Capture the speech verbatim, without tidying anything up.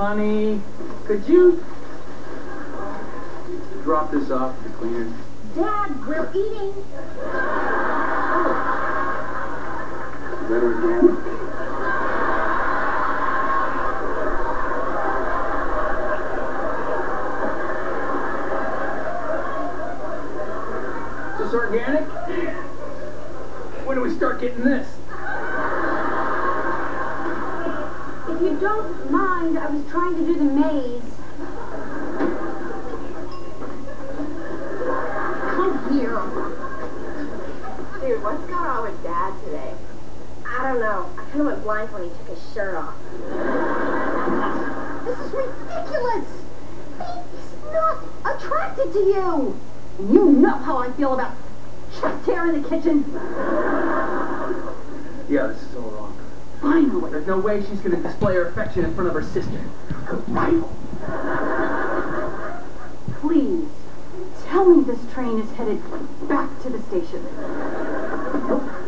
Honey, could you drop this off at the cleaners? Dad, we're eating. Is that organic? Is this organic? When do we start getting this? If you don't mind, I was trying to do the maze. Come here. Dude, what's going on with Dad today? I don't know. I kind of went blank when he took his shirt off. This is ridiculous. He's not attracted to you. You know how I feel about chest hair in the kitchen. Yeah, this is all wrong. Finally. There's no way she's going to display her affection in front of her sister, her rival. Please, tell me this train is headed back to the station. Nope.